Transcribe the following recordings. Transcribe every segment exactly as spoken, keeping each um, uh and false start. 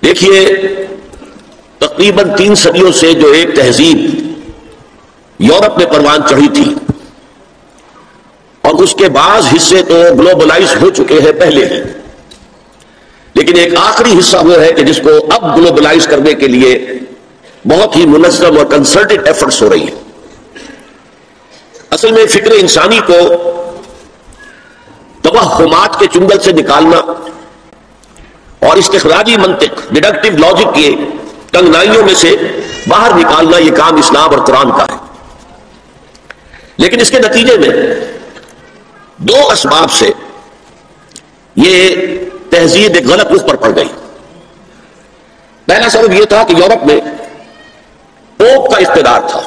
دیکھیے تقریباً تین صدیوں سے جو ایک تہذیب یورپ میں پروان چڑھی تھی، اور اس کے بعض حصے تو گلوبلائز ہو چکے ہیں پہلے ہی، لیکن ایک آخری حصہ وہ ہے کہ جس کو اب گلوبلائز کرنے کے لیے بہت ہی منظم اور کنسرٹڈ ایفرٹس ہو رہی ہیں۔ اصل میں فکر انسانی کو توہمات کے چنگل سے نکالنا اور استخراجی منطق، ڈیڈکٹیو لاجک کے تنگنائیوں میں سے باہر نکالنا، یہ کام اسلام اور قرآن کا ہے۔ لیکن اس کے نتیجے میں دو اسباب سے یہ تہذیب ایک غلط رخ پر پڑ گئی۔ پہلا سبب یہ تھا کہ یورپ میں پوپ کا اقتدار تھا،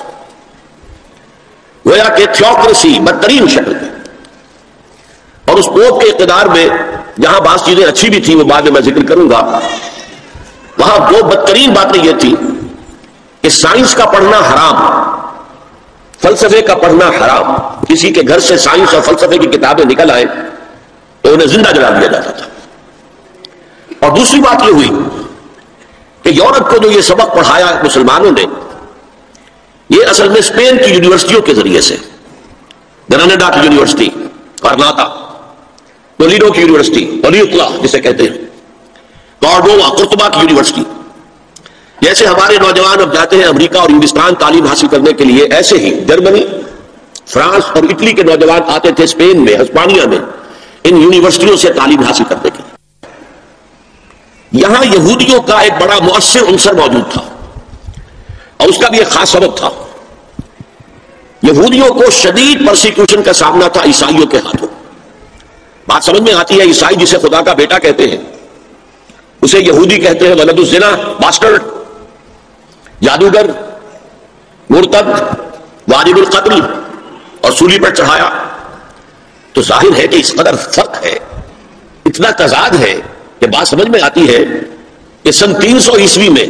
گویا کہ تھیوکریسی بدترین شکل میں، اور اس پوپ کے اقتدار میں جہاں بعض چیزیں اچھی بھی تھی، وہ بعد میں میں ذکر کروں گا، وہاں دو بدترین باتیں یہ تھی کہ سائنس کا پڑھنا حرام، فلسفے کا پڑھنا حرام۔ کسی کے گھر سے سائنس اور فلسفے کی کتابیں نکل آئے تو انہیں زندہ جلا دیا جاتا تھا۔ اور دوسری بات یہ ہوئی کہ یورپ کو جو یہ سبق پڑھایا مسلمانوں نے، یہ اصل میں اسپین کی یونیورسٹیوں کے ذریعے سے، گراناڈا کی یونیورسٹی، کارناتا، تولیڈو کی یونیورسٹی، تولیوتلا جسے کہتے ہیں، کارڈووا، قرطبہ کی یونیورسٹی، جیسے ہمارے نوجوان اب جاتے ہیں امریکہ اور انگلستان تعلیم حاصل کرنے کے لیے، ایسے ہی جرمنی، فرانس اور اٹلی کے نوجوان آتے تھے اسپین میں، ہسپانیہ میں، ان یونیورسٹیوں سے تعلیم حاصل کرنے کے لیے۔ یہاں یہودیوں کا ایک بڑا مؤثر عنصر موجود تھا، اور اس کا بھی ایک خاص سبب تھا۔ یہودیوں کو شدید پرسیکیوشن کا سامنا تھا عیسائیوں کے ہاتھوں۔ بات سمجھ میں آتی ہے، عیسائی جسے خدا کا بیٹا کہتے ہیں اسے یہودی کہتے ہیں ولد الزنا، باسٹرڈ، جادوگر، مرتد، واجب القتل، اور سولی پر چڑھایا۔ تو ظاہر ہے کہ اس قدر فرق ہے، اتنا تضاد ہے کہ بات سمجھ میں آتی ہے کہ سن تین سو عیسوی میں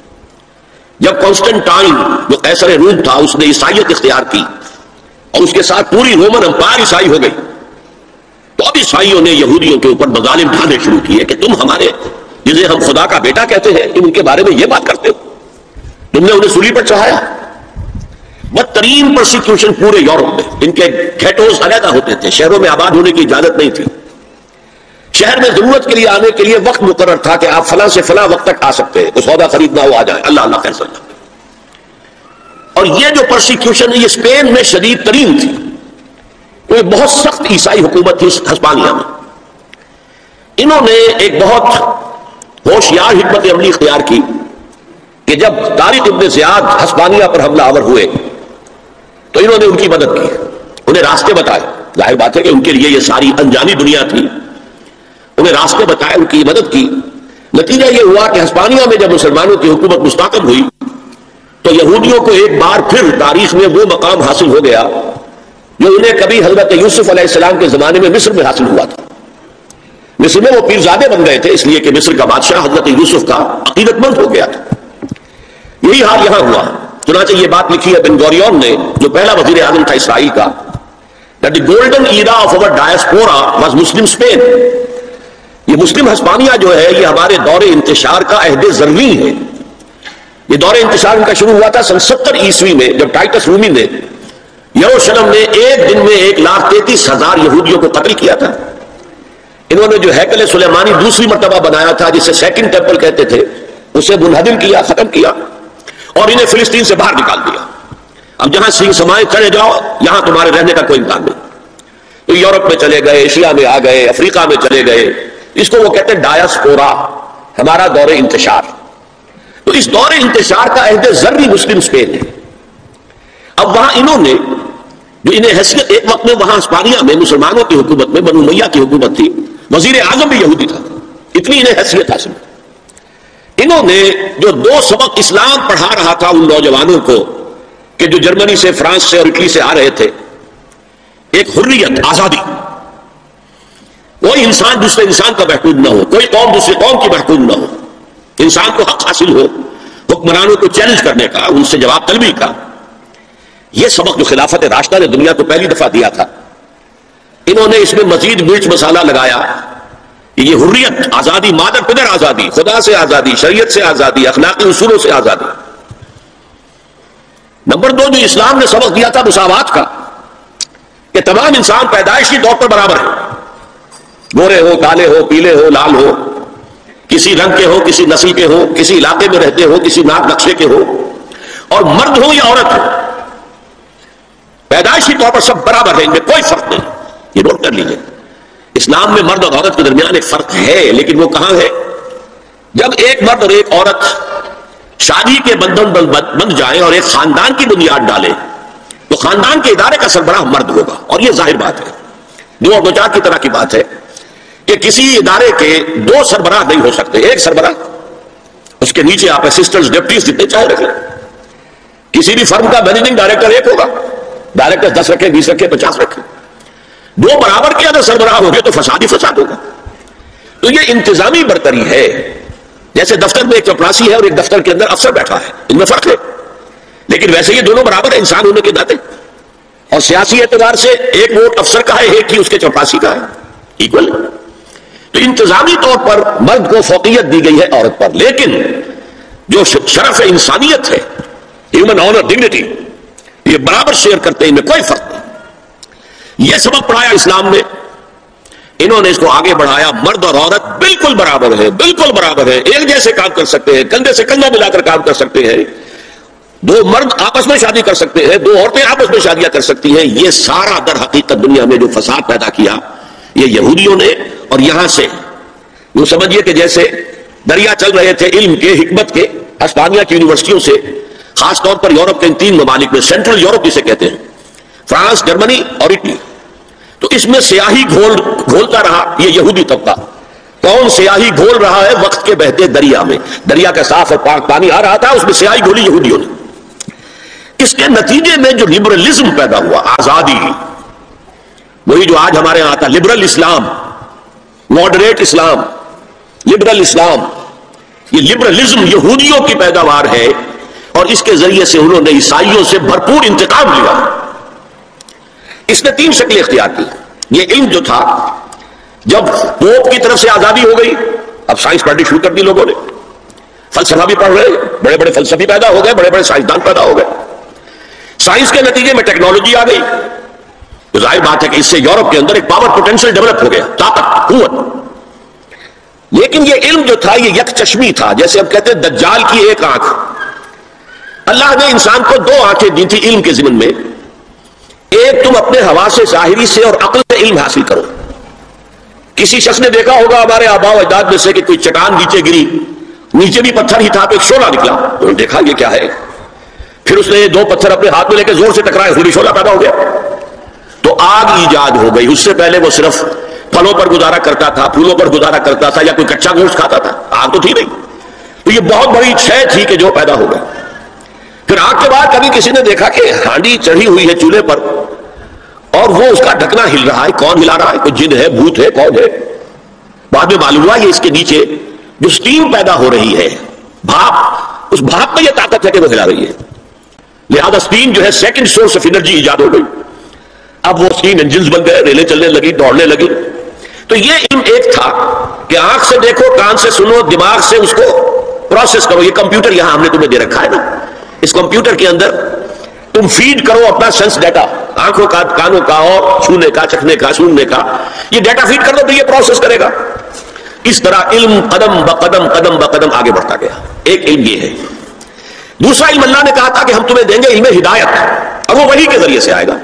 جب کانسٹنٹائن جو قیصر روم تھا اس نے عیسائیت اختیار کی اور اس کے ساتھ پوری رومن امپائر عیسائی ہو گئی، تو اب عیسائیوں نے یہودیوں کے اوپر مظالم ڈھانے شروع کیے کہ تم ہمارے جسے ہم خدا کا بیٹا کہتے ہیں، تم ان کے بارے میں یہ بات کرتے ہو، تم نے انہیں سولی پر چڑھایا۔ بدترین پرسیکیوشن پورے یورپ میں، ان کے گھیٹوز علیحدہ ہوتے تھے، شہروں میں آباد ہونے کی اجازت نہیں تھی۔ شہر میں ضرورت کے لیے آنے کے لیے وقت مقرر تھا کہ آپ فلاں سے فلاں وقت تک آ سکتے ہیں، کوئی سودا خریدنا ہو آ جائیں، اللہ اللہ خیر صلی اللہ۔ اور یہ جو پرسیکیوشن ہے یہ اسپین میں شدید ترین تھی، یہ بہت سخت عیسائی حکومت تھی ہسپانیہ میں۔ انہوں نے ایک بہت ہوشیار حکمت عملی اختیار کی کہ جب طارق ابن زیاد ہسپانیہ پر حملہ آور ہوئے تو انہوں نے ان کی مدد کی، انہیں راستے بتائے۔ ظاہر بات ہے کہ ان کے لیے یہ ساری انجانی دنیا تھی، انہیں راستے بتائے، ان کی مدد کی۔ نتیجہ یہ ہوا کہ ہسپانیہ میں جب مسلمانوں کی حکومت مستحکم ہوئی تو یہودیوں کو ایک بار پھر تاریخ میں وہ مقام حاصل ہو گیا جو انہیں کبھی حضرت یوسف علیہ السلام کے زمانے میں مصر میں حاصل ہوا تھا۔ مصر میں وہ پیرزادے بن گئے تھے، اس لیے کہ مصر کا بادشاہ حضرت یوسف کا عقیدت مند ہو گیا تھا۔ یہی حال یہاں ہوا۔ چنانچہ یہ بات لکھی ہے بن گوریون نے، جو پہلا وزیر اعظم تھا اسرائیل کا، that the golden era of our diaspora was Muslim Spain۔ یہ مسلم ہسپانیہ جو ہے یہ ہمارے دور انتشار کا عہد زرین ہے۔ یہ دور انتشار ان کا شروع ہوا تھا سن ستر عیسوی میں، جب ٹائٹس رومی نے یروشلم میں ایک دن میں ایک لاکھ تینتیس ہزار یہودیوں کو قتل کیا تھا۔ انہوں نے جو ہیکل سلیمانی دوسری مرتبہ بنایا تھا، جسے سیکنڈ ٹیمپل کہتے تھے، اسے منہدم کیا، ختم کیا، اور انہیں فلسطین سے باہر نکال دیا۔ اب جہاں سنگ سمائے چلے جاؤ، یہاں تمہارے رہنے کا کوئی امکان نہیں۔ تو یورپ میں چلے گئے، ایشیا میں آ گئے، افریقہ میں چلے گئے، اس کو وہ کہتے ہیں ڈایاسپورا، ہمارا دور انتشار۔ تو اس دور انتشار کا عہد زرعی مسلم اسپین ہے۔ اب وہاں انہوں نے جو انہیں حیثیت، ایک وقت میں وہاں ہسپانیہ میں مسلمانوں کی حکومت میں بنو امیہ کی حکومت تھی، وزیر اعظم بھی یہودی تھا، اتنی انہیں حیثیت حاصل۔ انہوں نے جو دو سبق اسلام پڑھا رہا تھا ان نوجوانوں کو کہ جو جرمنی سے، فرانس سے اور اٹلی سے آ رہے تھے، ایک حریت، آزادی، کوئی انسان دوسرے انسان کا محکوم نہ ہو، کوئی قوم دوسری قوم کی محکوم نہ ہو، انسان کو حق حاصل ہو حکمرانوں کو چیلنج کرنے کا، ان سے جواب طلبی کا۔ یہ سبق جو خلافت راشدہ نے دنیا کو پہلی دفعہ دیا تھا، انہوں نے اس میں مزید مرچ مسالہ لگایا یہ حریت، آزادی، مادر پدر آزادی، خدا سے آزادی، شریعت سے آزادی، اخلاقی اصولوں سے آزادی۔ نمبر دو، جو اسلام نے سبق دیا تھا مساوات کا، کہ تمام انسان پیدائشی طور پر برابر ہیں، گورے ہو، کالے ہو، پیلے ہو، لال ہو، کسی رنگ کے ہو، کسی نسل کے ہو، کسی علاقے میں رہتے ہو، کسی ناک نقشے کے ہو، اور مرد ہو یا عورت ہو، پیدائشی طور پر سب برابر ہیں، ان میں کوئی فرق نہیں۔ یہ نوٹ کر لیجیے، اسلام میں مرد اور عورت کے درمیان ایک فرق ہے، لیکن وہ کہاں ہے؟ جب ایک مرد اور ایک عورت شادی کے بندھن بند جائیں اور ایک خاندان کی بنیاد ڈالیں تو خاندان کے ادارے کا سربراہ مرد ہوگا، اور یہ ظاہر بات ہے، دو اور دو چار کی طرح کی بات ہے کہ کسی ادارے کے دو سربراہ نہیں ہو سکتے، ایک سربراہ، اس کے نیچے آپ اسسٹنٹس، ڈپٹیز جتنے چاہے رکھ لیں۔ کسی بھی فرم کا مینیجنگ ڈائریکٹر ایک ہوگا، ڈائریکٹر دس رکھے، بیس رکھے، پچاس رکھے، دو برابر کے اگر سربراہ ہو گئے تو فساد ہی فساد ہوگا۔ تو یہ انتظامی برتری ہے، جیسے دفتر میں ایک چپراسی ہے اور ایک دفتر کے اندر افسر بیٹھا ہے، ان میں فرق ہے، لیکن ویسے یہ دونوں برابر ہیں انسان ہونے کے ناطے، اور سیاسی اعتبار سے ایک ووٹ افسر کا ہے، ایک ہی اس کے چپراسی کا ہے، ایکول۔ تو انتظامی طور پر مرد کو فوقیت دی گئی ہے عورت پر، لیکن جو شرف انسانیت ہے، ہیومن آنر، ڈگنیٹی، یہ برابر شیئر کرتے ہیں، ان میں کوئی فرق نہیں۔ یہ سبق پڑھایا اسلام نے، انہوں نے اس کو آگے بڑھایا، مرد اور عورت بالکل برابر ہے، بالکل برابر ہے، ایک جیسے کام کر سکتے ہیں، کندھے سے کندھا ملا کر کام کر سکتے ہیں، دو مرد آپس میں شادی کر سکتے ہیں، دو عورتیں آپس میں شادیاں کر سکتی ہیں۔ یہ سارا در حقیقت دنیا میں جو فساد پیدا کیا یہ یہودیوں نے، اور یہاں سے وہ سمجھیے کہ جیسے دریا چل رہے تھے علم کے، حکمت کے، اسپانیہ کی یونیورسٹیوں سے، خاص طور پر یورپ کے ان تین ممالک میں، سینٹرل یورپ جسے کہتے ہیں، فرانس، جرمنی اور اٹلی، تو اس میں سیاہی گھول گھولتا رہا یہ یہودی طبقہ۔ کون سیاہی گھول رہا ہے؟ وقت کے بہتے دریا میں، دریا کا صاف اور پاک پانی آ رہا تھا، اس میں سیاہی گھولی یہودیوں نے۔ اس کے نتیجے میں جو لبرلزم پیدا ہوا، آزادی، وہی جو آج ہمارے یہاں آتا لبرل اسلام، ماڈریٹ اسلام، لبرل اسلام، یہ لبرلزم یہودیوں کی پیداوار ہے، اور اس کے ذریعے سے انہوں نے عیسائیوں سے بھرپور انتقام لیا۔ اس نے تین شکلیں اختیار کی۔ یہ علم جو تھا، جب پوپ کی طرف سے آزادی ہو گئی، اب سائنس پڑھنی شروع کر دی لوگوں نے، فلسفہ بھی پڑھ رہے، بڑے بڑے فلسفی پیدا ہو گئے، بڑے بڑے سائنسدان پیدا ہو گئے، سائنس کے نتیجے میں ٹیکنالوجی آ گئی، تو ظاہر بات ہے کہ اس سے یورپ کے اندر ایک پاور پوٹینشل ڈیولپ ہو گیا، طاقت، قوت۔ لیکن یہ علم جو تھا یہ یک چشمی تھا، جیسے ہم کہتے ہیں دجال کی ایک آنکھ۔ اللہ نے انسان کو دو آنکھیں دی تھی علم کے ضمن میں، ایک تم اپنے حواس ظاہری سے اور عقل سے علم حاصل کرو۔ کسی شخص نے دیکھا ہوگا ہمارے آباء و اجداد میں سے کہ کوئی چٹان نیچے گری، نیچے بھی پتھر ہی تھا تو ایک شعلہ نکلا، انہوں نے دیکھا یہ کیا ہے، پھر اس نے یہ دو پتھر اپنے ہاتھ میں لے کے زور سے ٹکرائے، پھر شعلہ پیدا ہو گیا، تو آگ ایجاد ہو گئی۔ اس سے پہلے وہ صرف پھلوں پر گزارا کرتا تھا، پھولوں پر گزارا کرتا تھا، یا کوئی کچا گوشت کھاتا تھا، آگ تو تھی نہیں، تو یہ بہت بڑی شے تھی کہ جو پیدا ہو گئی۔ پھر آگ کے بعد کبھی کسی نے دیکھا کہ ہانڈی چڑھی ہوئی ہے چولہے پر اور وہ اس کا ڈھکنا ہل رہا ہے، کون ہلا رہا ہے؟ کوئی جن ہے، بھوت ہے، کون ہے؟ بعد میں معلوم ہوا یہ اس کے نیچے جو سٹیم پیدا ہو رہی ہے، بھاپ، اس بھاپ میں یہ طاقت ہے کہ وہ ہلا رہی ہے، لہذا سٹیم جو ہے سیکنڈ سورس آف انرجی ایجاد ہو گئی۔ اب وہ سٹیم انجنز بن گئے، ریلیں چلنے لگی، دوڑنے لگی۔ تو یہ علم ایک تھا کہ آنکھ سے دیکھو، کان سے سنو، دماغ سے اس کو پروسیس کرو۔ یہ کمپیوٹر یہاں ہم نے تمہیں دے رکھا ہے نا، اس کمپیوٹر کے اندر تم فیڈ کرو اپنا سینس ڈیٹا، آنکھوں کا، کانوں کا، اور چھونے کا، چکھنے کا، سننے کا، یہ ڈیٹا فیڈ کر دو تو یہ پروسیس کرے گا۔ اس طرح علم قدم بقدم قدم بقدم آگے بڑھتا گیا۔ ایک علم یہ ہے۔ دوسرا علم اللہ نے کہا تھا کہ ہم تمہیں دیں گے علم ہدایت، اور وہ وحی کے ذریعے سے آئے گا۔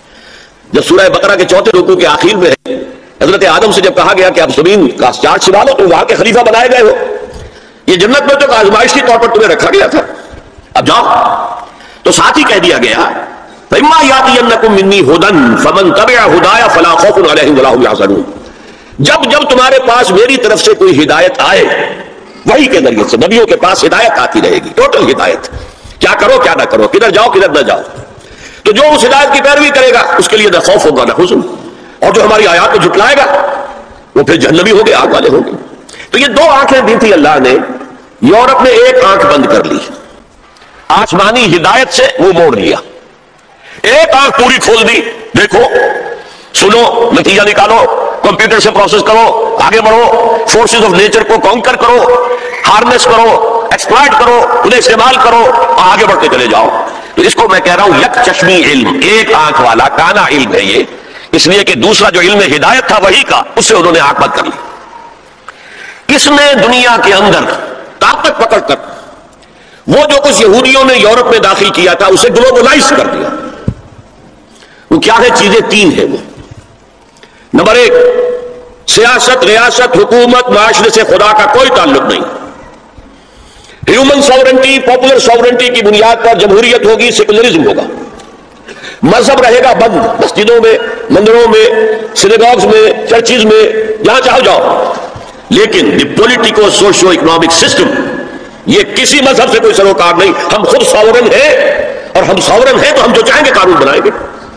جب سورہ بقرہ کے چوتھے رکوع کے آخر میں ہے، حضرت آدم سے جب کہا گیا کہ اب زمین کا چارج سنبھالو، تو وہاں کے خلیفہ بنائے گئے ہو، یہ جنت میں تو آزمائش کے طور پر تمہیں رکھا گیا تھا، اب جاؤ۔ تو ساتھ ہی کہہ دیا گیا فَإِمَّا يَأْتِيَنَّكُم مِّنِّي هُدًى فَمَن تَبِعَ هُدَايَ فَلَا خَوْفٌ عَلَيْهِمْ وَلَا هُمْ يَحْزَنُونَ۔ جب جب تمہارے پاس میری طرف سے کوئی ہدایت آئے، وحی کے ذریعے سے نبیوں کے پاس ہدایت آتی رہے گی، ٹوٹل ہدایت، کیا کرو کیا نہ کرو، کدھر جاؤ کدھر نہ جاؤ، تو جو اس ہدایت کی پیروی کرے گا اس کے لیے نہ خوف ہوگا نہ حزن، اور جو ہماری آیات کو جھٹلائے گا وہ پھر جہنمی ہو گئے، آگ والے ہوں گے۔ تو یہ دو آنکھیں دی تھی اللہ نے، یورپ نے ایک آنکھ بند کر لی، آسمانی ہدایت سے وہ موڑ لیا، ایک آنکھ پوری کھول دی، دیکھو، سنو، نتیجہ نکالو، کمپیوٹر سے پروسیس کرو، آگے بڑھو، فورسز آف نیچر کو کانکر کرو، ہارنس کرو، ایکسپلائٹ کرو، انہیں استعمال کرو اور آگے بڑھتے چلے جاؤ. تو اس کو میں کہہ رہا ہوں یک چشمی علم، ایک آنکھ والا کانا علم ہے یہ، اس لیے کہ دوسرا جو علم ہدایت تھا وہی کا، اس سے انہوں نے آنکھ بند کر لی. اس نے دنیا کے اندر طاقت پکڑ کر وہ جو کچھ یہودیوں نے یورپ میں داخل کیا تھا اسے گلوبلائز کر دیا. وہ کیا ہے؟ چیزیں تین ہیں وہ. نمبر ایک، سیاست، ریاست، حکومت، معاشرے سے خدا کا کوئی تعلق نہیں. ہیومن ساورنٹی، پاپولر ساورنٹی کی بنیاد پر جمہوریت ہوگی، سیکولرزم ہوگا. مذہب رہے گا بند، مسجدوں میں، مندروں میں، سینیگاگز میں، چرچز میں، جہاں چاہو جاؤ. لیکن the politico socio economic system, یہ کسی مذہب سے کوئی سروکار نہیں. ہم خود ساورن ہیں، اور ہم ساورن ہیں تو ہم جو چاہیں گے قانون بنائیں گے.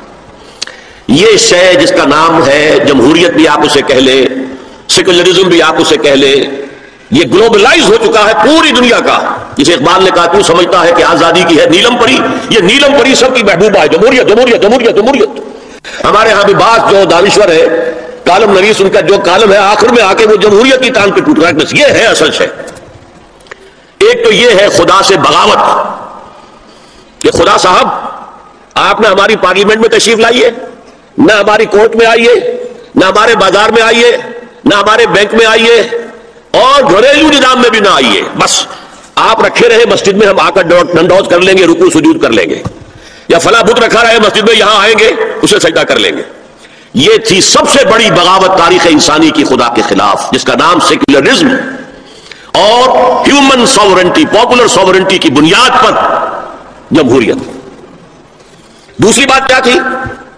یہ شے جس کا نام ہے جمہوریت بھی آپ اسے کہہ لیں، سیکولرزم بھی آپ اسے کہہ لیں، یہ گلوبلائز ہو چکا ہے پوری دنیا کا. جسے اقبال نے کہا تو سمجھتا ہے کہ آزادی کی ہے نیلم پری، یہ نیلم پری سب کی محبوبہ ہے، جمہوریت جمہوریت جمہوریت جمہوریت. ہمارے ہاں بھی بعض جو دانشور ہے، کالم نویس، ان کا جو کالم ہے آخر میں آ کے وہ جمہوریت کی ٹانگ پہ ٹوٹ رہا ہے. بس یہ ہے اصل شے. ایک تو یہ ہے خدا سے بغاوت کہ خدا صاحب آپ نہ ہماری پارلیمنٹ میں تشریف لائیے، نہ ہماری کورٹ میں آئیے، نہ ہمارے بازار میں آئیے، نہ ہمارے بینک میں آئیے، اور گھریلو نظام میں بھی نہ آئیے. بس آپ رکھے رہے مسجد میں، ہم آ کر ڈنڈوت کر لیں گے، رکوع سجود کر لیں گے، یا فلاں بت رکھا رہے مسجد میں، یہاں آئیں گے اسے سجدہ کر لیں گے. یہ تھی سب سے بڑی بغاوت تاریخ انسانی کی خدا کے خلاف، جس کا نام سیکولرزم اور ہیومن ساورنٹی، پاپولر ساورنٹی کی بنیاد پر جمہوریت. دوسری بات کیا تھی؟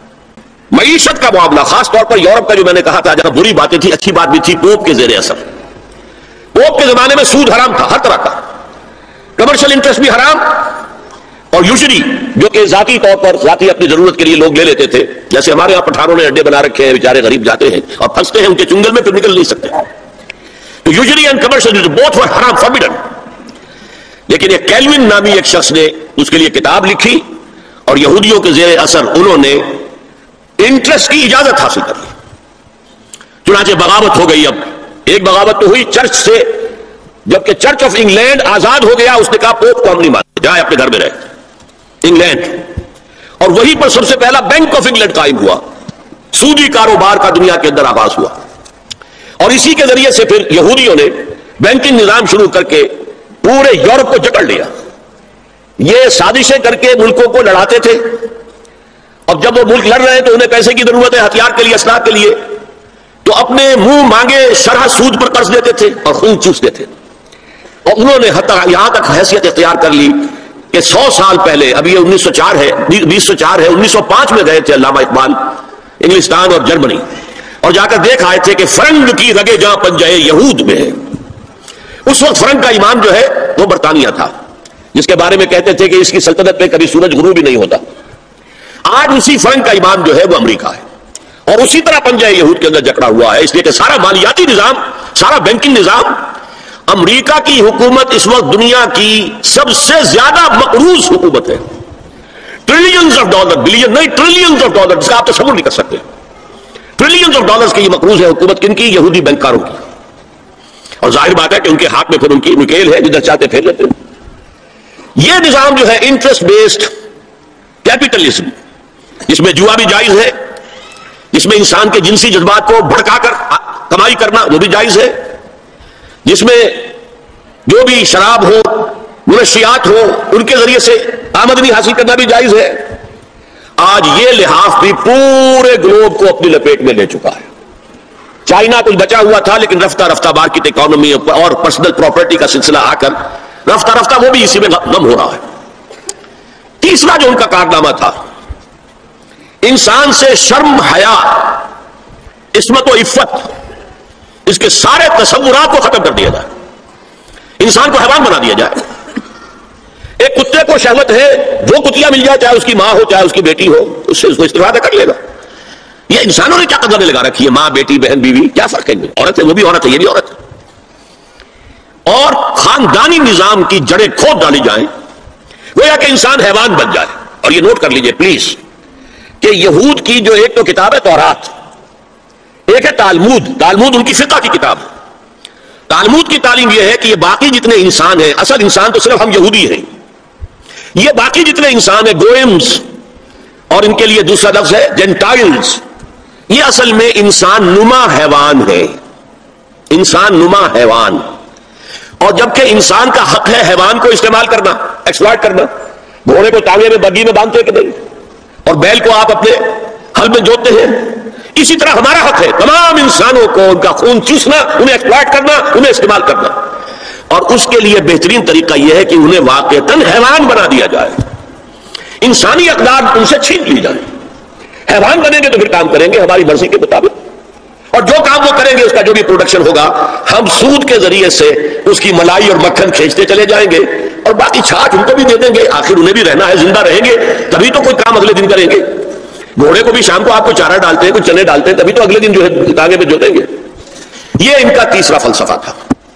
معیشت کا معاملہ، خاص طور پر یورپ کا جو میں نے کہا تھا، جہاں بری باتیں تھی اچھی بات بھی تھی. پوپ کے زیر اثر، پوپ کے زمانے میں سود حرام تھا ہر طرح کا، کمرشل انٹرسٹ بھی حرام، اور یوزلی جو کہ ذاتی طور پر ذاتی اپنی ضرورت کے لیے لوگ لے لیتے تھے، جیسے ہمارے یہاں پٹھانوں نے اڈے بنا رکھے ہیں، بیچارے غریب جاتے ہیں اور پھنستے ہیں ان کے چنگل میں، پھر نکل نہیں سکتے. تو usury and commercial both were حرام، فاربیڈن. لیکن ایک کیلوین نامی ایک شخص نے اس کے لیے کتاب لکھی، اور یہودیوں کے زیر اثر انہوں نے انٹرسٹ کی اجازت حاصل کر لی. چنانچہ بغاوت ہو گئی. اب ایک بغاوت تو ہوئی چرچ سے، جبکہ چرچ آف انگلینڈ آزاد ہو گیا، اس نے کہا پوپ کو ہم نہیں مانتے، جائے اپنے گھر میں رہے. انگلینڈ، اور وہیں پر سب سے پہلا بینک آف انگلینڈ قائم ہوا، سودی کاروبار کا دنیا کے اندر آغاز ہوا. اور اسی کے ذریعے سے پھر یہودیوں نے بینکنگ نظام شروع کر کے پورے یورپ کو جکڑ لیا. یہ سازشیں کر کے ملکوں کو لڑاتے تھے، اور جب وہ ملک لڑ رہے ہیں تو انہیں پیسے کی ضرورت ہے، ہتھیار کے لیے، اسلحہ کے لیے، تو اپنے منہ مانگے شرح سود پر قرض دیتے تھے اور خون چوستے تھے. اور انہوں نے یہاں تک حیثیت اختیار کر لی کہ سو سال پہلے، ابھی یہ انیس سو چار ہے، بیس سو چار ہے، انیس سو پانچ میں گئے تھے علامہ اقبال انگلستان اور جرمنی، اور جا کر دیکھ آئے تھے کہ فرنگ کی رگے جہاں پنجے یہود میں ہے. اس وقت فرنگ کا امام جو ہے وہ برطانیہ تھا، جس کے بارے میں کہتے تھے کہ اس کی سلطنت پہ کبھی سورج غروب بھی نہیں ہوتا. آج اسی فرنگ کا امام جو ہے وہ امریکہ ہے، اور اسی طرح پنجہ یہود کے اندر جکڑا ہوا ہے. اس لیے کہ سارا مالیاتی نظام، سارا بینکنگ نظام، امریکہ کی حکومت اس وقت دنیا کی سب سے زیادہ مقروض حکومت ہے. ٹریلینز آف ڈالر، بلین نہیں، ٹریلینز آف ڈالر، جس کا آپ تصور نہیں کر سکتے. ٹریلینز آف ڈالرز کی یہ مقروض ہے حکومت، کن کی؟ یہودی بینکاروں کی. اور ظاہر بات ہے کہ ان کے ہاتھ میں پھر ان کی نکیل ہے، جدھر چاہتے پھیر لیتے ہیں. یہ نظام جو ہے انٹرسٹ بیسڈ کیپٹلزم، جس میں جوا بھی جائز ہے، جس میں انسان کے جنسی جذبات کو بھڑکا کر کمائی کرنا وہ بھی جائز ہے، جس میں جو بھی شراب ہو، منشیات ہو، ان کے ذریعے سے آمدنی حاصل کرنا بھی جائز ہے. آج یہ لحاظ بھی پورے گلوب کو اپنی لپیٹ میں لے چکا ہے. چائنا کچھ بچا ہوا تھا، لیکن رفتہ رفتہ مارکیٹ اکانومی اور پرسنل پراپرٹی کا سلسلہ آ کر رفتہ رفتہ وہ بھی اسی میں غم ہو رہا ہے. تیسرا جو ان کا کارنامہ تھا، انسان سے شرم، حیا، عصمت و عفت، اس کے سارے تصورات کو ختم کر دیا جائے، انسان کو حیوان بنا دیا جائے. ایک کتے کو شہوت ہے، جو کتیا مل جائے، چاہے اس کی ماں ہو چاہے اس کی بیٹی ہو، اس سے اس کو استفادہ کر لے گا. یہ انسانوں نے کیا قدریں لگا رکھی ہے؟ ماں، بیٹی، بہن، بیوی، کیا فرق ہے ان میں؟ عورت ہے وہ بھی عورت ہے، یہ بھی عورت ہے. اور خاندانی نظام کی جڑیں کھود ڈالی جائیں، گویا کہ انسان حیوان بن جائے. اور یہ نوٹ کر لیجئے پلیز کہ یہود کی جو ایک تو کتاب ہے تورات، ایک ہے تالمود. تالمود ان کی فقہ کی کتاب ہے. تالمود کی تعلیم یہ ہے کہ یہ باقی جتنے انسان ہیں، اصل انسان تو صرف ہم یہودی ہیں، یہ باقی جتنے انسان ہیں گوئمز، اور ان کے لیے دوسرا لفظ ہے جینٹائلز، یہ اصل میں انسان نما حیوان ہے. انسان نما حیوان. اور جبکہ انسان کا حق ہے حیوان کو استعمال کرنا، ایکسپلائٹ کرنا. گھوڑے کو ٹانگے میں بگی میں باندھتے کہ نہیں، اور بیل کو آپ اپنے ہل میں جوتتے ہیں. اسی طرح ہمارا حق ہے تمام انسانوں کو ان کا خون چوسنا، انہیں ایکسپلائٹ کرنا، انہیں استعمال کرنا. اور اس کے لیے بہترین طریقہ یہ ہے کہ انہیں واقعتاً حیوان بنا دیا جائے، انسانی اقدار ان سے چھین لی جائے. حیوان بنیں گے تو پھر کام کریں گے ہماری مرضی کے مطابق، اور جو کام وہ کریں گے اس کا جو بھی پروڈکشن ہوگا ہم سود کے ذریعے سے اس کی ملائی اور مکھن کھینچتے چلے جائیں گے، اور باقی چھاٹ ان کو بھی دے دیں گے. آخر انہیں بھی رہنا ہے، زندہ رہیں گے تبھی تو کوئی کام اگلے دن کریں گے. گھوڑے کو بھی شام کو آپ کو چارہ ڈالتے ہیں، کچھ چنے ڈالتے ہیں، تبھی تو اگلے دن جو ہے ٹانگے پہ جوتیں گے. یہ ان کا تیسرا فلسفہ تھا.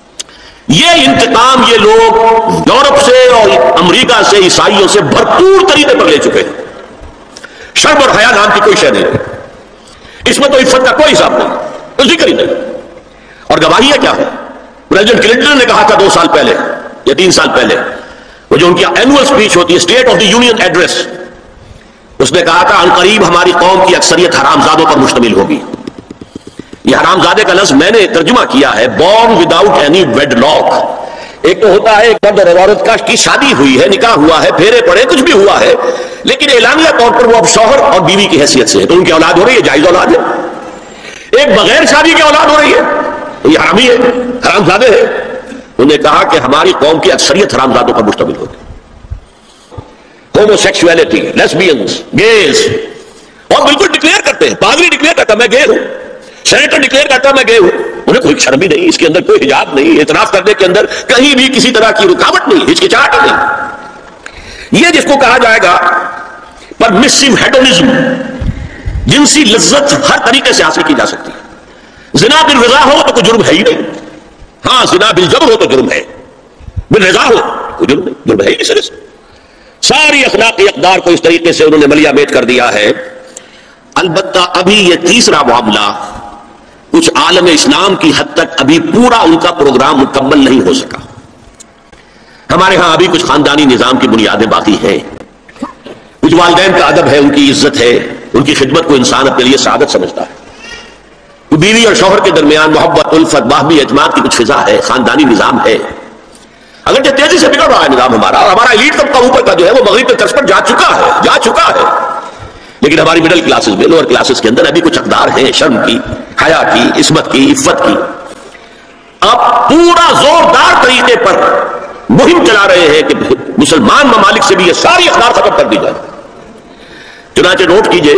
یہ انتقام یہ لوگ یورپ سے اور امریکہ سے عیسائیوں سے بھرپور طریقے پر لے چکے ہیں. شرم اور حیا نام کی کوئی شے نہیں، اس میں تو عزت کا کوئی حساب نہیں، کوئی ذکر ہی نہیں. اور گواہی ہے کیا ہے؟ پریزیڈنٹ کلنٹن نے کہا تھا دو سال پہلے یا تین سال پہلے، وہ جو ان کی اینوئل اسپیچ ہوتی ہے state of the union address, اس نے کہا تھا عنقریب ہماری قوم کی اکثریت حرامزادوں پر مشتمل ہوگی. یہ حرامزادے کا لفظ میں نے ترجمہ کیا ہے born without any wedlock. ایک تو ہوتا ہے ایک مرد اور عورت کا کی شادی ہوئی ہے، نکاح ہوا ہے، پھیرے پڑے، کچھ بھی ہوا ہے، لیکن اعلانیہ طور پر وہ اب شوہر اور بیوی کی حیثیت سے ہے، تو ان کی اولاد ہو رہی ہے، جائز اولاد ہے. ایک بغیر شادی کی اولاد ہو رہی ہے، یہ حرامی ہے، حرامزادے ہے. انہیں کہا کہ ہماری قوم کی اکثریت حرامزادوں پر مشتمل ہوگی. ہومو سیکسولیٹی، لیسبینز، گیز، اور بالکل ڈکلیئر کرتے ہیں. پادری ڈکلیئر کرتا میں گے ہوں، سینیٹر ڈکلیئر کرتا میں گے ہوں. انہیں کوئی شرم بھی نہیں، اس کے اندر کوئی حجاب نہیں، اعتراف کرنے کے اندر کہیں بھی کسی طرح کی رکاوٹ نہیں، ہچکچاہٹ نہیں. یہ جس کو کہا جائے گا پرمسو ہیڈونزم، جنسی لذت ہر طریقے سے حاصل کی جا سکتی ہے. زنا بالرضا ہو تو کوئی جرم ہے ہی نہیں. ہاں زنا بالجبر ہو تو جرم ہے، بالرضا ہو کوئی جرم نہیں، جرم ہے ہی نہیں. سے ساری اخلاقی اقدار کو اس طریقے سے انہوں نے ملیا میٹ کر دیا ہے. البتہ ابھی یہ تیسرا معاملہ کچھ عالم اسلام کی حد تک ابھی پورا ان کا پروگرام مکمل نہیں ہو سکا. ہمارے ہاں ابھی کچھ خاندانی نظام کی بنیادیں باقی ہیں. کچھ والدین کا ادب ہے، ان کی عزت ہے، ان کی خدمت کو انسان اپنے لیے سعادت سمجھتا ہے. بیوی اور شوہر کے درمیان محبت، الفت، باہمی اعتماد کی کچھ فضا ہے، خاندانی نظام ہے. اگرچہ تیزی سے بگڑ رہا ہے نظام ہمارا، اور ہمارا ایلیٹ طبقہ اوپر کا جو ہے وہ مغرب کے طرز پر جا چکا ہے جا چکا ہے لیکن ہماری مڈل کلاسز میں، لوور کلاسز کے اندر ابھی کچھ اقدار ہیں شرم کی، حیا کی، عصمت کی، عفت کی. اب پورا زوردار طریقے پر مہم چلا رہے ہیں کہ مسلمان ممالک سے بھی یہ ساری اقدار ختم کر دی جائے. چنانچہ نوٹ کیجئے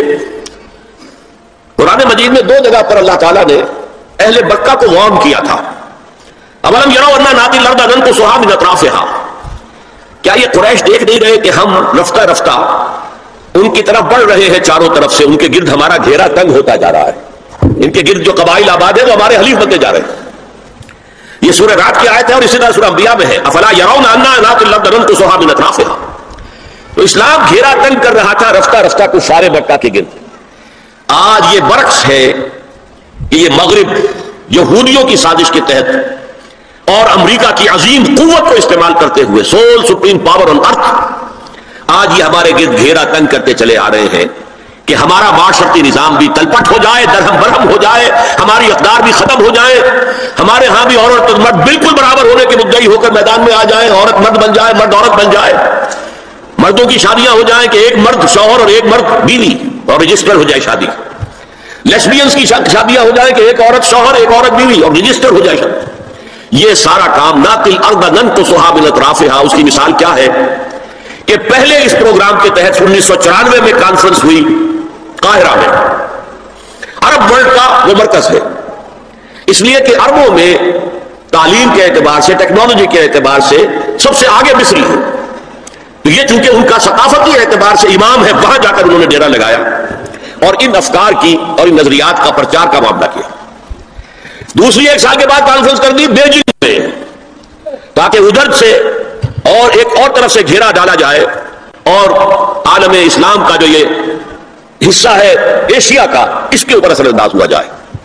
قرآن مجید میں دو جگہ پر اللہ تعالیٰ نے اہل مکہ کو وارن کیا تھا. اولم یروا انا ناتی الارض ننقصها من اطرافها، کیا یہ قریش دیکھ نہیں رہے کہ ہم رفتہ رفتہ ان کی طرف بڑھ رہے ہیں، چاروں طرف سے ان کے گرد ہمارا گھیرا تنگ ہوتا جا رہا ہے، ان کے گرد جو قبائل آباد ہیں وہ ہمارے حلیف بنتے جا رہے ہیں. یہ سورہ رات کی آیت ہے، اور اسی طرح سورہ انبیاء میں ہے افلا یرون انا ناتی الارض ننقصها من اطرافها. تو اسلام گھیرا تنگ کر رہا تھا رفتہ رفتہ کچھ سارے مکہ کے گرد. آج یہ برعکس ہے کہ یہ مغرب یہودیوں کی سازش کے تحت اور امریکہ کی عظیم قوت کو استعمال کرتے ہوئے، sole supreme power on earth, آج یہ ہمارے گرد گھیرا تنگ کرتے چلے آ رہے ہیں کہ ہمارا معاشرتی نظام بھی تلپٹ ہو جائے، درہم برہم ہو جائے، ہماری اقدار بھی ختم ہو جائے، ہمارے ہاں بھی عورت اور مرد بالکل برابر ہونے کے مدعی ہو کر میدان میں آ جائیں، عورت مرد بن جائے، مرد عورت بن جائے، مردوں کی شادیاں ہو جائیں کہ ایک مرد شوہر اور ایک مرد بیوی اور رجسٹر ہو جائے شادی. لیسبینز کی شادیاں ہو جائیں کہ ایک عورت شوہر ایک عورت بیوی اور رجسٹر ہو جائے شادی. یہ سارا کام ناقل الارض ننقصها من اطرافها. اس کی مثال کیا ہے کہ پہلے اس پروگرام کے تحت انیس سو چورانوے میں کانفرنس ہوئی قاہرہ میں. عرب ورلڈ کا وہ مرکز ہے، اس لیے کہ عربوں میں تعلیم کے اعتبار سے، ٹیکنالوجی کے اعتبار سے سب سے آگے مصری ہے. تو یہ چونکہ ان کا ثقافتی اعتبار سے امام ہے، وہاں جا کر انہوں نے ڈیرا لگایا اور ان افکار کی اور ان نظریات کا پرچار کا معاملہ کیا. دوسری ایک سال کے بعد کانفرنس کر دی بیجنگ میں، تاکہ ادھر سے اور ایک اور طرف سے گھیرا ڈالا جائے اور عالم اسلام کا جو یہ حصہ ہے ایشیا کا، اس کے اوپر اثر انداز ہوا جائے.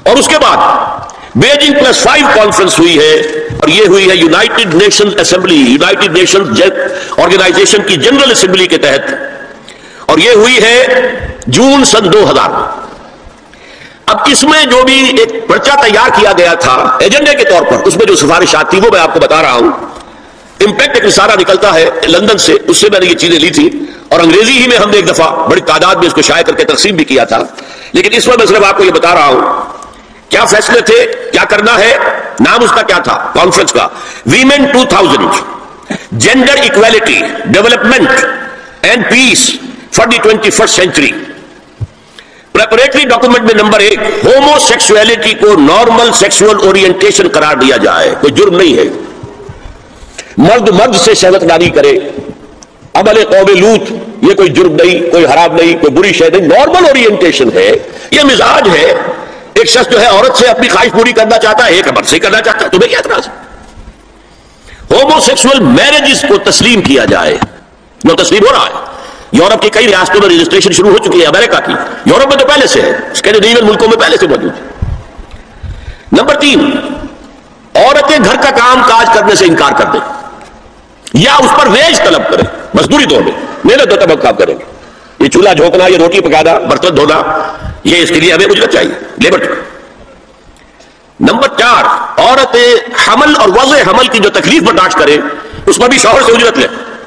اور اس کے بعد بیجنگ پلس فائیو کانفرنس ہوئی ہے، اور یہ ہوئی ہے United Nation assembly, United Nation organisation کی جنرل اسمبلی کے تحت، اور یہ ہوئی ہے جون سن دو ہزار۔ اب اس میں جو بھی ایک پرچہ تیار کیا گیا تھا ایجنڈے کے طور پر، اس میں جو سفارشات تھی وہ میں آپ کو بتا رہا ہوں۔ امپیکٹ ایک رسالہ نکلتا ہے لندن سے، اس سے میں نے یہ چیزیں لی تھی، اور انگریزی ہی میں ہم نے ایک دفعہ بڑی تعداد میں اس کو شائع کر کے تقسیم بھی کیا تھا، لیکن اس میں میں صرف آپ کو یہ بتا رہا ہوں کیا فیصلے تھے، کیا کرنا ہے۔ نام اس کا کیا تھا کانفرنس کا؟ Women two thousand, gender equality, development and peace for the twenty first century. Preparatory document میں نمبر ایک، ہومو سیکسولیٹی کو نارمل سیکسول اورینٹیشن قرار دیا جائے، کوئی جرم نہیں ہے۔ مرد مرد سے شہوت ناری کرے، عمل قوم لوط، یہ کوئی جرم نہیں، کوئی حرام نہیں، کوئی بری شے نہیں، نارمل اورینٹیشن ہے، یہ مزاج ہے۔ ایک شخص جو ہے عورت سے اپنی خواہش پوری کرنا چاہتا ہے، ایک مرد سے کرنا چاہتا ہے، تمہیں کیا اعتراض ہے؟ ہومو سیکسول میرجز کو تسلیم کیا جائے، جو تسلیم ہو رہا ہے۔ یورپ کی کئی ریاستوں میں رجسٹریشن شروع ہو چکی ہے، امریکہ کی، یورپ میں تو پہلے سے ہے، اسکینڈینیوین ملکوں میں پہلے سے موجود ہے۔ نمبر تین، عورتیں گھر کا کام کاج کرنے سے انکار کر دیں یا اس پر ویج طلب کریں، مزدوری طور پہ محنت ہوتا وقت کام کریں گے، یہ چولہا جھونکنا، یہ روٹی پکانا، برتن دھونا، یہ اس کے لیے ہمیں اجرت چاہیے، لیبر۔ نمبر چار، عورتیں حمل اور وضع حمل کی جو تکلیف برداشت کریں اس میں بھی شوہر سے اجرت لیں۔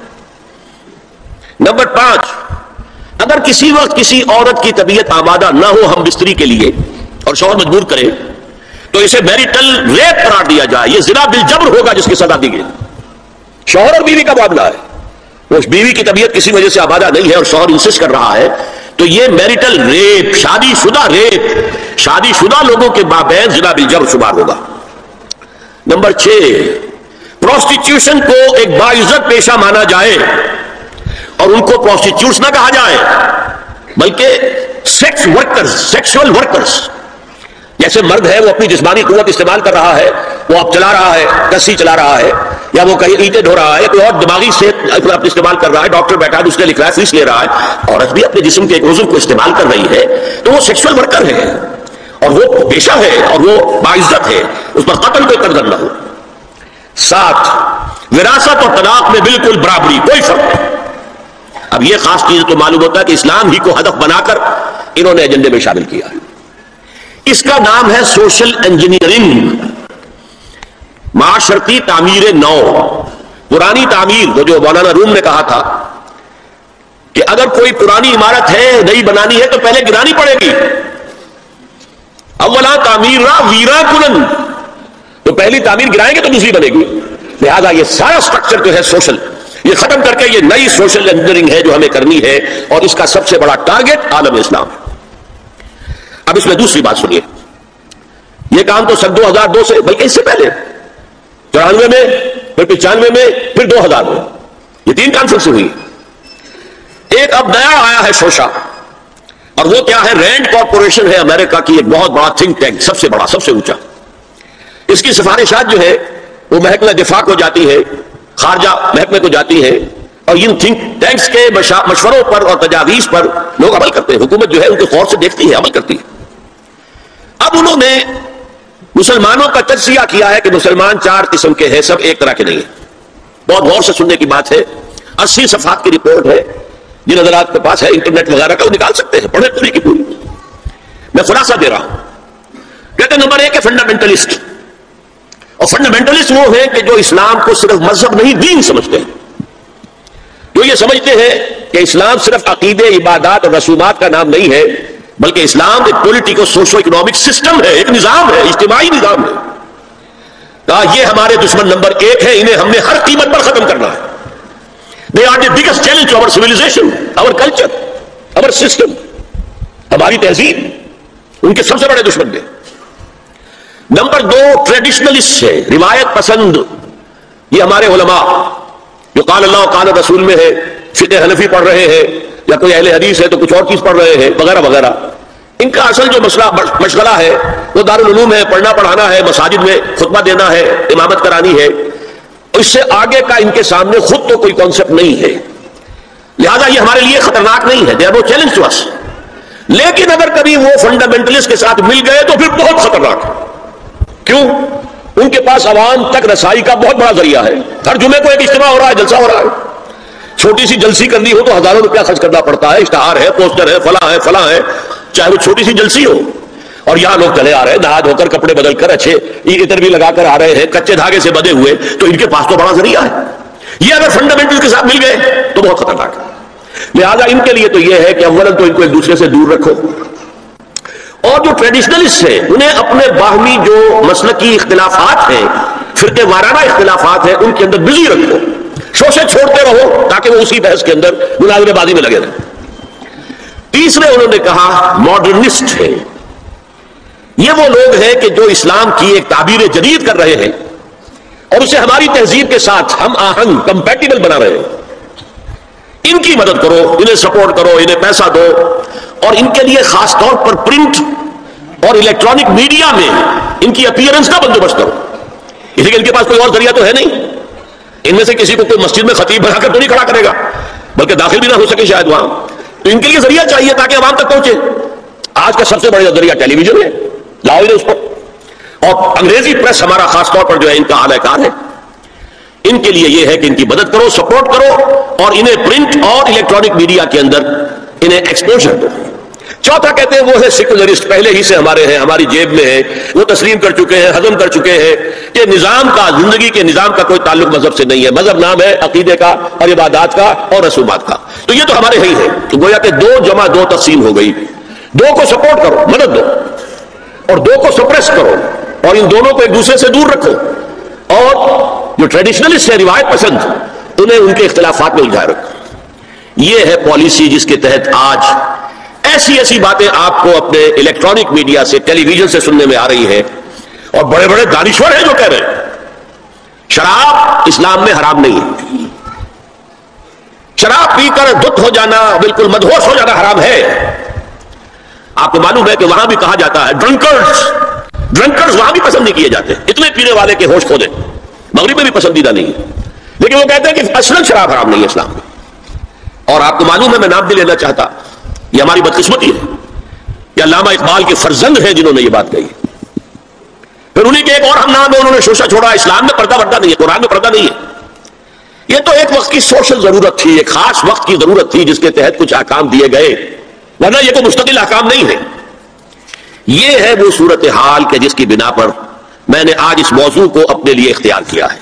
نمبر پانچ، اگر کسی وقت کسی عورت کی طبیعت آمادہ نہ ہو ہم بستری کے لیے اور شوہر مجبور کرے تو اسے میریٹل ریپ قرار دیا جائے، یہ زنا بالجبر ہوگا جس کی سزا دی گئی۔ شوہر اور بیوی کا معاملہ ہے، اس بیوی کی طبیعت کسی وجہ سے آمادہ نہیں ہے اور شوہر انسسٹ کر رہا ہے تو یہ میریٹل ریپ، شادی شدہ ریپ، شادی شدہ لوگوں کے مابین زنا بالجبر شمار ہوگا۔ نمبر چھ، پروسٹیٹیوشن کو ایک باعزت پیشہ مانا جائے اور ان کو پروسٹیٹیوٹس نہ کہا جائے بلکہ سیکس ورکرز، سیکسول ورکرز۔ جیسے مرد ہے وہ اپنی جسمانی قوت استعمال کر رہا ہے، وہ اب چلا رہا ہے، رسی چلا رہا ہے، یا وہ کہیں اینٹیں ڈھو رہا ہے، کوئی اور دماغی سے اپنا استعمال کر رہا ہے، ڈاکٹر بیٹھا ہے اس نے لکھ رہا ہے، فیس لے رہا ہے، عورت بھی اپنے جسم کے ایک عضو کو استعمال کر رہی ہے تو وہ سیکسول ورکر ہے اور وہ پیشہ ہے اور وہ باعزت ہے، اس پر قتل کوئی قدر نہ ہو۔ سات، وراثت اور طلاق میں بالکل برابری، کوئی فرق نہیں۔ اب یہ خاص چیز تو معلوم ہوتا ہے کہ اسلام ہی کو ہدف بنا کر انہوں نے ایجنڈے میں شامل کیا ہے۔ اس کا نام ہے سوشل انجینئرنگ، معاشرتی تعمیر نو۔ پرانی تعمیر، وہ جو مولانا روم نے کہا تھا کہ اگر کوئی پرانی عمارت ہے نئی بنانی ہے تو پہلے گرانی پڑے گی، اولا تعمیر را ویرا کنن، تو پہلی تعمیر گرائیں گے تو دوسری بنے گی۔ لہذا یہ سارا سٹرکچر جو ہے سوشل، یہ ختم کر کے یہ نئی سوشل انجینئرنگ ہے جو ہمیں کرنی ہے، اور اس کا سب سے بڑا ٹارگٹ عالم اسلام ہے۔ اب اس میں دوسری بات سنیے، یہ کام تو سن دو ہزار دو سے، بلکہ اس سے پہلے چورانوے میں، پھر پچانوے میں، پھر دو ہزار میں، یہ تین کانفرنس ہوئی۔ ایک اب نیا آیا ہے شوشا، اور وہ کیا ہے؟ رینڈ کارپوریشن ہے امریکہ کی ایک بہت بڑا تھنک ٹینک، سب سے بڑا، سب سے اونچا۔ اس کی سفارشات جو ہے وہ محکمہ دفاع کو جاتی ہے، خارجہ محکمے کو جاتی ہے، اور ان تھنک ٹینکس کے مشوروں پر اور تجاویز پر لوگ عمل کرتے ہیں، حکومت جو ہے ان کو غور سے دیکھتی ہے، عمل کرتی ہے۔ اب انہوں نے مسلمانوں کا تجزیہ کیا ہے کہ مسلمان چار قسم کے ہیں، سب ایک طرح کے نہیں ہیں۔ بہت غور سے سننے کی بات ہے، اسی صفحات کی رپورٹ ہے، جن حضرات کے پاس ہے انٹرنیٹ وغیرہ کا وہ نکال سکتے ہیں، پڑھیں پوری کی پوری۔ میں خلاصہ دے رہا ہوں۔ کہتے ہیں نمبر ایک ہے فنڈامنٹلسٹ، اور فنڈامنٹلسٹ وہ ہیں کہ جو اسلام کو صرف مذہب نہیں دین سمجھتے ہیں، جو یہ سمجھتے ہیں کہ اسلام صرف عقیدے، عبادات اور رسومات کا نام نہیں ہے، بلکہ اسلام ایک پولیٹیکل سوشو اکنامک سسٹم ہے، ایک نظام ہے، اجتماعی نظام ہے۔ کہا یہ ہمارے دشمن نمبر ایک ہے، انہیں ہم نے ہر قیمت پر ختم کرنا ہے۔ They are the biggest challenge to our civilization, our culture, our system، ہماری تہذیب ان کے سب سے بڑے دشمن ہیں۔ نمبر دو ٹریڈیشنلسٹ ہے، روایت پسند، یہ ہمارے علماء جو قال اللہ قال رسول میں ہے، فقہ حنفی پڑھ رہے ہیں، یا کوئی اہل حدیث ہے تو کچھ اور چیز پڑھ رہے ہیں وغیرہ وغیرہ، ان کا اصل جو مسئلہ مشغلہ ہے وہ دارالعلوم ہے، پڑھنا پڑھانا ہے، مساجد میں خطبہ دینا ہے، امامت کرانی ہے، اس سے آگے کا ان کے سامنے خود تو کوئی کانسیپٹ نہیں ہے، لہذا یہ ہمارے لیے خطرناک نہیں ہے۔ They are no challenge to us. لیکن اگر کبھی وہ فنڈامنٹلسٹ کے ساتھ مل گئے تو پھر بہت خطرناک ہے. کیوں؟ ان کے پاس عوام تک رسائی کا بہت بڑا ذریعہ ہے. ہر جمعے کو ایک اجتماع ہو رہا ہے، جلسہ ہو رہا ہے. چھوٹی سی جلسی کرنی ہو تو ہزاروں روپیہ خرچ کرنا پڑتا ہے، اشتہار ہے، پوسٹر ہے، فلاں ہے فلاں ہے، چاہے وہ چھوٹی سی جلسی ہو. اور یہاں لوگ چلے آ رہے ہیں نہا دھو کر، کپڑے بدل کر، اچھے عطر بھی لگا کر آ رہے ہیں، کچے دھاگے سے بدے ہوئے، تو ان کے پاس تو بڑا ذریعہ ہے. یہ اگر فنڈامنٹل کے ساتھ مل گئے تو بہت خطرناک ہے. لہذا ان کے لیے تو یہ ہے کہ اولاً تو ان کو ایک دوسرے سے دور رکھو، اور جو ٹریڈیشنلسٹ ہیں انہیں اپنے باہمی جو مسلکی اختلافات ہیں، فرقے وارانہ اختلافات ہیں، ان کے اندر بزی رکھو، شوشے چھوڑتے رہو تاکہ وہ اسی بحث کے اندر مناظرے بازی میں لگے رہیں. تیسرے انہوں نے کہا ماڈرنسٹ ہے. یہ وہ لوگ ہیں کہ جو اسلام کی ایک تعبیر جدید کر رہے ہیں اور اسے ہماری تہذیب کے ساتھ ہم آہنگ کمپیٹیبل بنا رہے ہیں. ان کی مدد کرو، انہیں سپورٹ کرو، انہیں پیسہ دو، اور ان کے لیے خاص طور پر پرنٹ اور الیکٹرانک میڈیا میں ان کی اپیئرنس کا بندوبست کرو. اسی لیے ان کے پاس کوئی اور ذریعہ تو ہے نہیں. ان میں سے کسی کو کوئی مسجد میں خطیب بنا کر تو نہیں کھڑا کرے گا، بلکہ داخل بھی نہ ہو سکے شاید وہاں. تو ان کے لیے ذریعہ چاہیے تاکہ عوام تک پہنچے. آج کا سب سے بڑا ذریعہ ٹیلی ویژن ہے، لاؤ انہیں اس کو. اور انگریزی پریس ہمارا خاص طور پر جو ہے ان کا اعلی کار ہے. ان کے لیے یہ ہے کہ ان کی مدد کرو، سپورٹ کرو، اور انہیں پرنٹ اور الیکٹرانک میڈیا کے اندر انہیں ایکسپوژر دو. چوتھا کہتے ہیں وہ ہے سیکولرسٹ، پہلے ہی سے ہمارے ہیں، ہماری جیب میں ہے، وہ تسلیم کر چکے ہیں، ہضم کر چکے ہیں کہ نظام کا، زندگی کے نظام کا کوئی تعلق مذہب سے نہیں ہے. مذہب نام ہے عقیدے کا اور عبادات کا اور رسومات کا. تو یہ تو ہمارے ہی ہے. تو گویا کہ دو جمع دو تقسیم ہو گئی. دو کو سپورٹ کرو، مدد دو، اور دو کو سپریس کرو، اور ان دونوں کو ایک دوسرے سے دور رکھو. اور جو ٹریڈیشنلسٹ ہے، روایت پسند، انہیں ان کے اختلافات میں الجھائے رکھو. یہ ہے پالیسی جس کے تحت آج ایسی ایسی باتیں آپ کو اپنے الیکٹرانک میڈیا سے، ٹیلی ویژن سے سننے میں آ رہی ہے. اور بڑے بڑے دانشور ہیں جو کہہ رہے ہیں شراب اسلام میں حرام نہیں ہے. شراب پی کر دھت ہو جانا، بالکل مدہوش ہو جانا حرام ہے. آپ کو معلوم ہے کہ وہاں بھی کہا جاتا ہے ڈرنکرز ڈرنکرز وہاں بھی پسند نہیں کیے جاتے، اتنے پینے والے کے ہوش کھو دیں. مغرب میں بھی پسندیدہ نہیں ہے، لیکن وہ کہتے ہیں کہ اصلاً شراب حرام نہیں ہے اسلام میں. اور آپ کو معلوم ہے، میں نام بھی لینا چاہتا، یہ ہماری بدقسمتی ہے کہ علامہ اقبال کے فرزند ہیں جنہوں نے یہ بات کہی. پھر انہیں کے ایک اور ہم نام ہے، انہوں نے شوشہ چھوڑا. اسلام میں پردہ پردہ نہیں ہے، قرآن میں پردہ نہیں ہے. یہ تو ایک وقت کی سوشل ضرورت تھی، ایک خاص وقت کی ضرورت تھی جس کے تحت کچھ احکام دیے گئے، ورنہ یہ کوئی مستقل احکام نہیں ہے. یہ ہے وہ صورتحال کہ جس کی بنا پر میں نے آج اس موضوع کو اپنے لیے اختیار کیا ہے.